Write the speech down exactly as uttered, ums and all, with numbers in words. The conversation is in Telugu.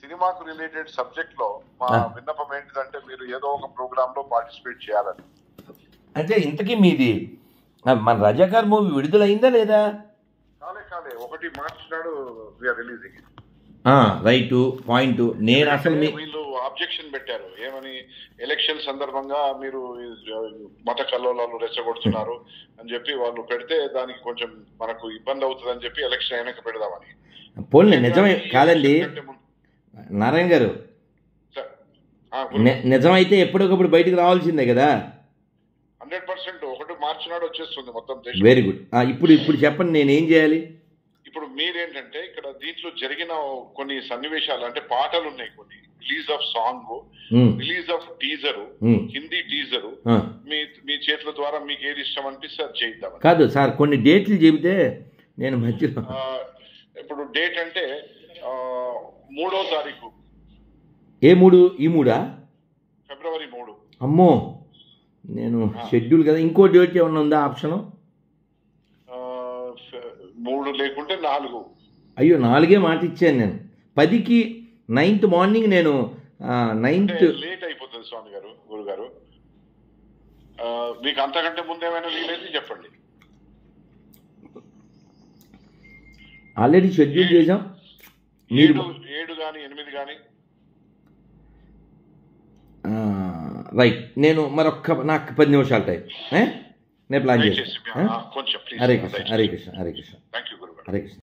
సినిమాకు రిలేటెడ్ సబ్జెక్ట్ లో మా విన్నపం ఏంటిదంటే మీరు ఏదో ఒక ప్రోగ్రామ్ లో పార్టిసిపేట్ చేయాలని. అంటే ఇంతకీ మీది మన రజాకార్ మూవీ విడుదలైందా లేదా? కాలే కాలే ఒకటి మార్చి నాడు వీఆర్ రిలీజింగ్. Right point. నేను అసలు వీళ్ళు ఆబ్జెక్షన్ పెట్టారు ఏమని, ఎలక్షన్ సందర్భంగా మీరు మత కల్లోలాలు రెచ్చగొడుతున్నారు అని చెప్పి వాళ్ళు పెడితే దానికి కొంచెం మనకు ఇబ్బంది అవుతుంది అని చెప్పి ఎలక్షన్ అయినాక పెడదామని. పోలే నిజమే కాదండి నారాయణ గారు, నిజమైతే ఎప్పటికప్పుడు బయటకు రావాల్సిందే కదా. హండ్రెడ్ పర్సెంట్ ఒకటి మార్చి నాడు వచ్చేస్తుంది మొత్తం. Very good. ఇప్పుడు ఇప్పుడు చెప్పండి నేను ఏం చేయాలి? ఇప్పుడు మీరేంటంటే ఇక్కడ దీంట్లో జరిగిన కొన్ని సన్నివేశాలు అంటే పాటలు ఉన్నాయి, కొన్ని release of song, release of teaser, Hindi teaser, మీ మీ చేతుల ద్వారా మీకు ఏది ఇష్టం అనిపిస్తే అది చేద్దాం. కాదు సార్ కొన్ని డేట్లు చెబితే నేను మధ్యలో. ఇప్పుడు డేట్ అంటే మూడో తారీఖు. ఏ మూడు? ఈ మూడా? ఫిబ్రవరి మూడు. అమ్మో నేను షెడ్యూల్ కదా. ఇంకో డేట్ ఏమన్నా ఉందా ఆప్షను? మూడు లేకుంటే నాలుగు. అయ్యో నాలుగే మాట ఇచ్చాను నేను. పదికి నైన్త్ మార్నింగ్ నేను నైన్త్ లేట్ అయిపోతుంది స్వామి గారు, గురుగారు. మీకు అంతకంటే ముందేమైనా వీలైతే చెప్పండి. ఆల్రెడీ షెడ్యూల్ చేసాం. ఏడు ఏడు కానీ ఎనిమిది కానీ. రైట్. నేను మరొక్క నాకు పది నిమిషాలు టైం నేను ప్లాన్ చేస్తాను. హరే కృష్ణ హరే కృష్ణ హరే కృష్ణ హరే కృష్ణ.